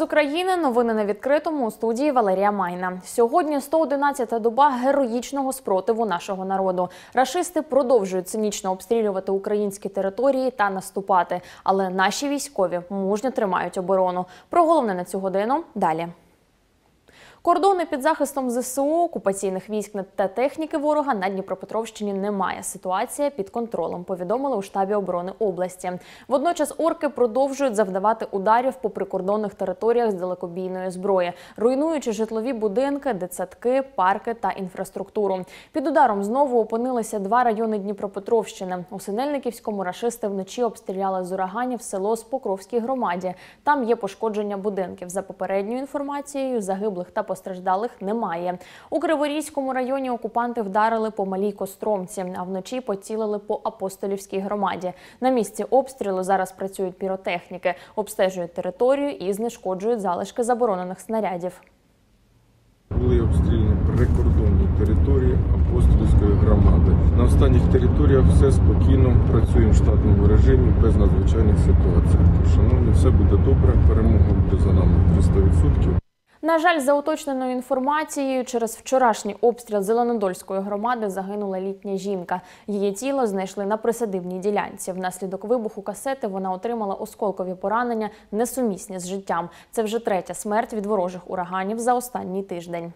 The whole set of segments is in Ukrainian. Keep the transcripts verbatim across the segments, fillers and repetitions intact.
України новини на відкритому у студії Валерія Майна. Сьогодні сто одинадцята доба героїчного спротиву нашого народу. Рашисти продовжують цинічно обстрілювати українські території та наступати. Але наші військові мужньо тримають оборону. Про головне на цю годину далі. Кордони під захистом ЗСУ, окупаційних військ та техніки ворога на Дніпропетровщині немає. Ситуація під контролем, повідомили у штабі оборони області. Водночас орки продовжують завдавати ударів по прикордонних територіях з далекобійної зброї, руйнуючи житлові будинки, дитсадки, парки та інфраструктуру. Під ударом знову опинилися два райони Дніпропетровщини. У Синельниківському рашисти вночі обстріляли з ураганів село Покровській громаді. Там є пошкодження будинків. За попередньою інформацією, загиблих та постраждалих немає. У Криворізькому районі окупанти вдарили по Малій Костромці, а вночі поцілили по Апостолівській громаді. На місці обстрілу зараз працюють піротехніки, обстежують територію і знешкоджують залишки заборонених снарядів. Були обстріляні прикордонні території Апостолівської громади. На останніх територіях все спокійно, працюємо в штатному режимі, без надзвичайних ситуацій. Шановні, все буде добре, перемога буде за нами триста відсотків. На жаль, за уточненою інформацією, через вчорашній обстріл Зеленодольської громади загинула літня жінка. Її тіло знайшли на присадибній ділянці. Внаслідок вибуху касети вона отримала осколкові поранення, несумісні з життям. Це вже третя смерть від ворожих ураганів за останній тиждень.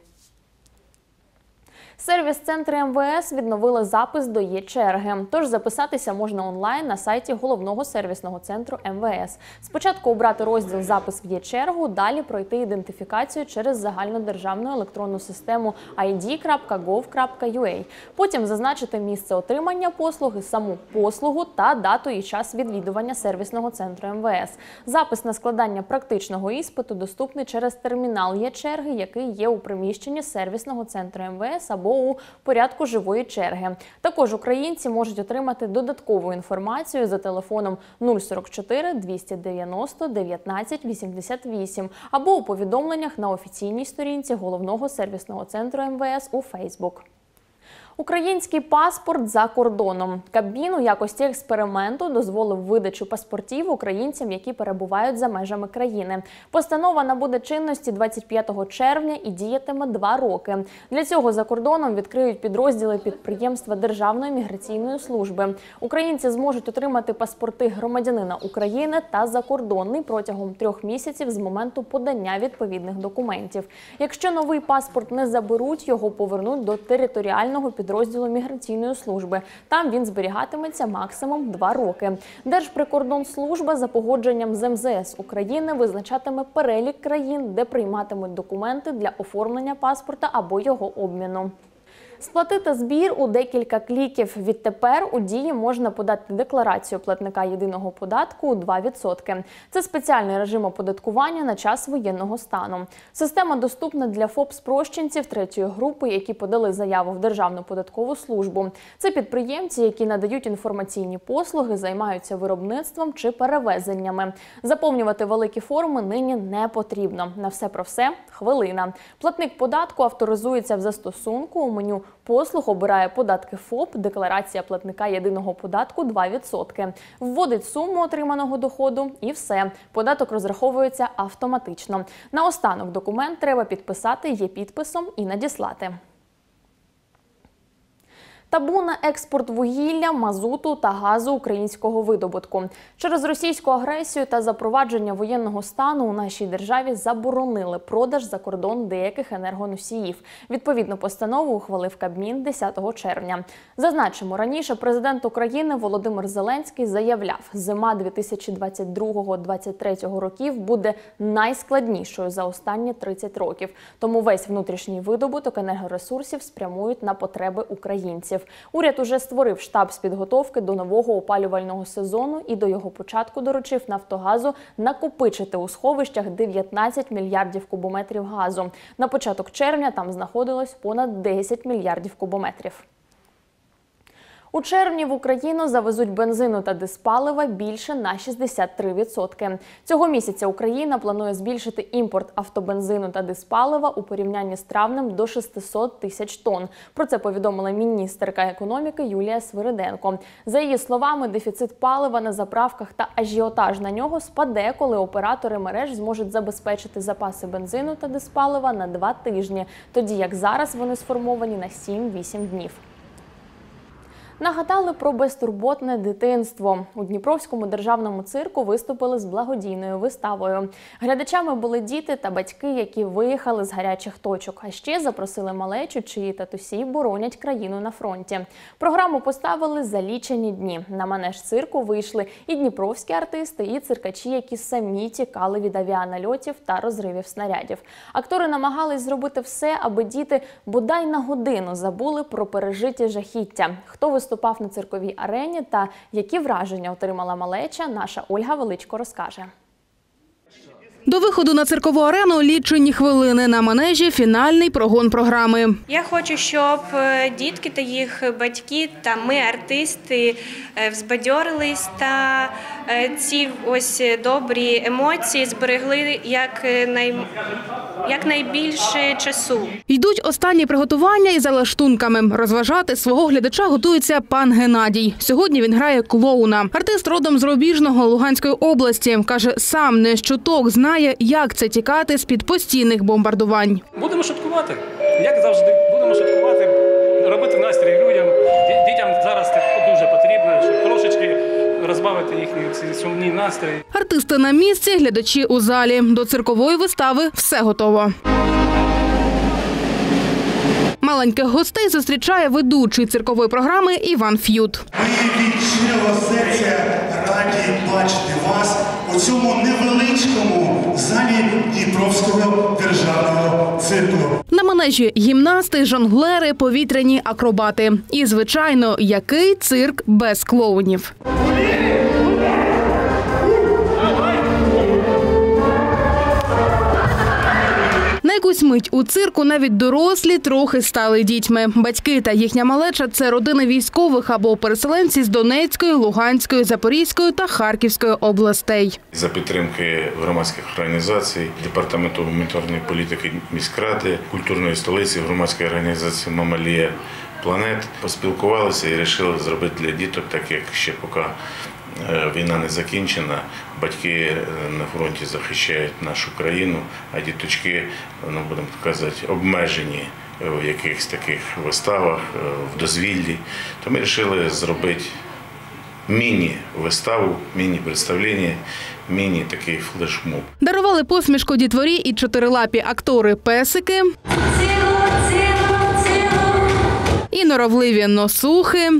Сервіс-центри ем ве ес відновили запис до Є-черги. Тож записатися можна онлайн на сайті головного сервісного центру ем ве ес. Спочатку обрати розділ «Запис в Є-чергу», далі пройти ідентифікацію через загальнодержавну електронну систему ай ді крапка гов крапка ю а. Потім зазначити місце отримання послуги, саму послугу та дату і час відвідування сервісного центру ем ве ес. Запис на складання практичного іспиту доступний через термінал Є-черги, який є у приміщенні сервісного центру ем ве ес або у порядку живої черги. Також українці можуть отримати додаткову інформацію за телефоном нуль сорок чотири двісті дев'яносто дев'ятнадцять вісімдесят вісім або у повідомленнях на офіційній сторінці головного сервісного центру ем ве ес у Фейсбук. Український паспорт за кордоном. Кабмін у якості експерименту дозволив видачу паспортів українцям, які перебувають за межами країни. Постанова набуде чинності двадцять п'ятого червня і діятиме два роки. Для цього за кордоном відкриють підрозділи підприємства Державної міграційної служби. Українці зможуть отримати паспорти громадянина України та закордонний протягом трьох місяців з моменту подання відповідних документів. Якщо новий паспорт не заберуть, його повернуть до територіального підрозділу підрозділу міграційної служби. Там він зберігатиметься максимум два роки. Держприкордонслужба за погодженням з ем зе ес України визначатиме перелік країн, де прийматимуть документи для оформлення паспорта або його обміну. Сплатити збір у декілька кліків. Відтепер у дії можна подати декларацію платника єдиного податку у два відсотки. Це спеціальний режим оподаткування на час воєнного стану. Система доступна для ФОП-спрощенців третьої групи, які подали заяву в Державну податкову службу. Це підприємці, які надають інформаційні послуги, займаються виробництвом чи перевезеннями. Заповнювати великі форми нині не потрібно. На все про все – хвилина. Платник податку авторизується в застосунку, у меню послуг обирає податки ФОП, декларація платника єдиного податку два відсотки. Вводить суму отриманого доходу і все. Податок розраховується автоматично. Наостанок документ треба підписати є-підписом і надіслати. Табу на експорт вугілля, мазуту та газу українського видобутку. Через російську агресію та запровадження воєнного стану у нашій державі заборонили продаж за кордон деяких енергоносіїв. Відповідну постанову ухвалив Кабмін десятого червня. Зазначимо, раніше президент України Володимир Зеленський заявляв, зима дві тисячі двадцять другого - двадцять третього років буде найскладнішою за останні тридцять років. Тому весь внутрішній видобуток енергоресурсів спрямують на потреби українців. Уряд уже створив штаб з підготовки до нового опалювального сезону і до його початку доручив «Нафтогазу» накопичити у сховищах дев'ятнадцять мільярдів кубометрів газу. На початок червня там знаходилось понад десять мільярдів кубометрів. У червні в Україну завезуть бензину та диспалива більше на шістдесят три відсотки. Цього місяця Україна планує збільшити імпорт автобензину та диспалива у порівнянні з травнем до шістсот тисяч тонн. Про це повідомила міністерка економіки Юлія Свириденко. За її словами, дефіцит палива на заправках та ажіотаж на нього спаде, коли оператори мереж зможуть забезпечити запаси бензину та диспалива на два тижні, тоді як зараз вони сформовані на сім-вісім днів. Нагадали про безтурботне дитинство. У Дніпровському державному цирку виступили з благодійною виставою. Глядачами були діти та батьки, які виїхали з гарячих точок. А ще запросили малечу, чиї татусі боронять країну на фронті. Програму поставили за лічені дні. На манеж цирку вийшли і дніпровські артисти, і циркачі, які самі тікали від авіанальотів та розривів снарядів. Актори намагались зробити все, аби діти бодай на годину забули про пережиті жахіття. Хто виступав на цирковій арені та які враження отримала малеча, наша Ольга Величко розкаже. До виходу на циркову арену лічені хвилини. На манежі фінальний прогон програми. Я хочу, щоб дітки та їх батьки та ми, артисти, взбадьорились та ці ось добрі емоції зберегли як най... якнайбільше часу. Йдуть останні приготування із залаштунками. Розважати свого глядача готується пан Геннадій. Сьогодні він грає клоуна. Артист родом з Рубіжного Луганської області. Каже, сам не з чуток знає, як це тікати з-під постійних бомбардувань. Будемо шуткувати, як завжди. Будемо шуткувати, робити настрій людям. Дітям зараз це дуже потрібно, щоб трошечки розбавити їхні ці сумні настрої. Артисти на місці, глядачі у залі. До циркової вистави все готово. Маленьких гостей зустрічає ведучий циркової програми Іван Ф'ют. Ми від щирого серця раді бачити вас у цьому невеличкому залі Дніпровського державного цирку. На манежі гімнасти, жонглери, повітряні акробати. І, звичайно, який цирк без клоунів. На якусь мить у цирку навіть дорослі трохи стали дітьми. Батьки та їхня малеча – це родини військових або переселенці з Донецької, Луганської, Запорізької та Харківської областей. За підтримки громадських організацій, Департаменту гуманітарної політики міськради, культурної столиці, громадської організації «Мамалія Планет» поспілкувалися і вирішили зробити для діток, так як ще поки війна не закінчена, батьки на фронті захищають нашу країну, а діточки, ну, будемо казати, обмежені в якихось таких виставах, в дозвіллі. То ми вирішили зробити міні-виставу, міні-представлення, міні-такий флешмоб. Дарували посмішку дітворі і чотирилапі актори-песики, і норовливі носухи.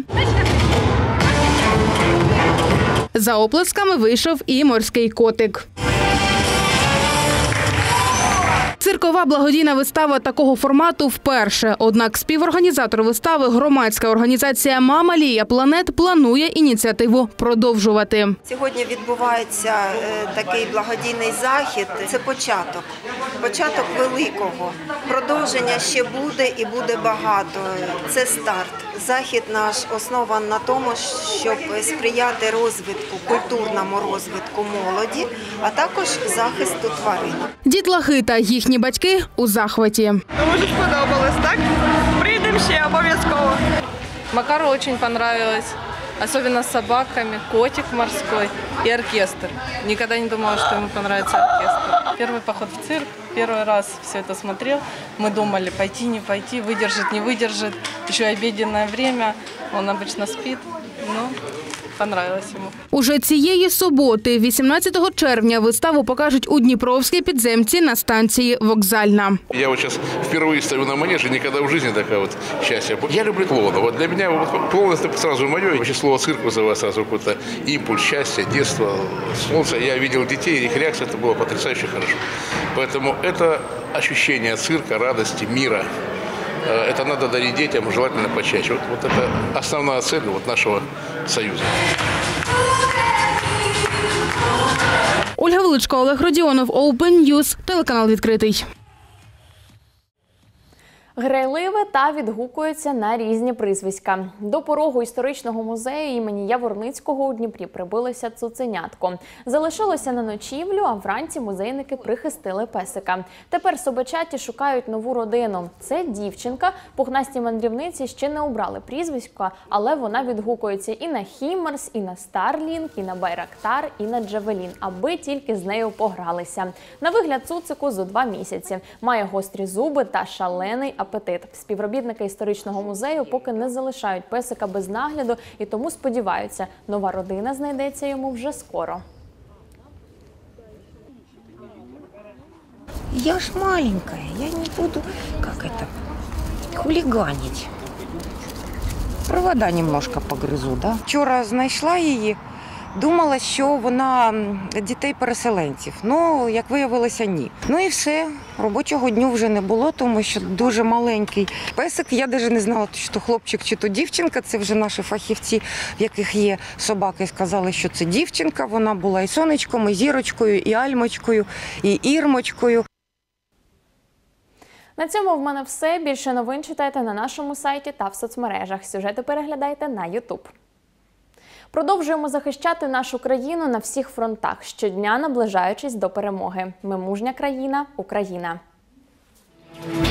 За оплесками вийшов і морський котик. Циркова благодійна вистава такого формату вперше. Однак співорганізатор вистави, громадська організація «Мамалія Планет», планує ініціативу продовжувати. Сьогодні відбувається такий благодійний захід. Це початок. Початок великого. Продовження ще буде і буде багато. Це старт. Захід наш основан на тому, щоб сприяти розвитку, культурному розвитку молоді, а також захисту тварин. Дітлахи та їхні батьки у захваті. Дуже сподобалось, так? Прийдемо ще обов'язково. Макару очень понравилось, особенно с собаками, котик морской и оркестр. Никогда не думала, что ему понравится оркестр. Первый поход в цирк, первый раз все это смотрел. Мы думали, пойти, не пойти, выдержит, не выдержит. Еще обеденное время, он обычно спит, но понравилось ему. Уже цієї суботи, вісімнадцятого червня, виставу покажуть у Дніпровській підземці на станції Вокзальна. Я вот сейчас впервые стою на манеже, никогда в жизни такая вот счастье. Я люблю клоуна. Вот для меня вот клоун это сразу мое. Вообще слово цирк вызывает сразу какой-то импульс, счастье, детство, солнце. Я видел детей, их реакция, это было потрясающе хорошо. Поэтому это ощущение цирка, радости, мира. Это надо дарить детям, желательно почаще. Вот, вот это основная цель вот нашего союза. Ольга Величко, Олег Родіонов, Open News, телеканал «Відкритий». Грайливе та відгукується на різні прізвиська. До порогу історичного музею імені Яворницького у Дніпрі прибилося цуценятко. Залишилося на ночівлю, а вранці музейники прихистили песика. Тепер собачаті шукають нову родину. Це дівчинка. Пухнасті мандрівниці ще не обрали прізвиська, але вона відгукується і на Хіммерс, і на Старлінг, і на Байрактар, і на Джавелін, аби тільки з нею погралися. На вигляд цуцику зо два місяці. Має гострі зуби та шалений апетит. Співробітники історичного музею поки не залишають песика без нагляду і тому сподіваються, нова родина знайдеться йому вже скоро. Я ж маленькая, я не буду, как это, хулиганить. Провода немножко погризу, да? Вчора знайшла її, думала, що вона дітей-переселенців. Ну, як виявилося, ні. Ну і все. Робочого дню вже не було, тому що дуже маленький песик. Я навіть не знала, чи то хлопчик, чи то дівчинка. Це вже наші фахівці, в яких є собаки, сказали, що це дівчинка. Вона була і сонечком, і зірочкою, і альмочкою, і ірмочкою. На цьому в мене все. Більше новин читайте на нашому сайті та в соцмережах. Сюжети переглядайте на ютуб. Продовжуємо захищати нашу країну на всіх фронтах, щодня наближаючись до перемоги. Ми мужня країна, Україна.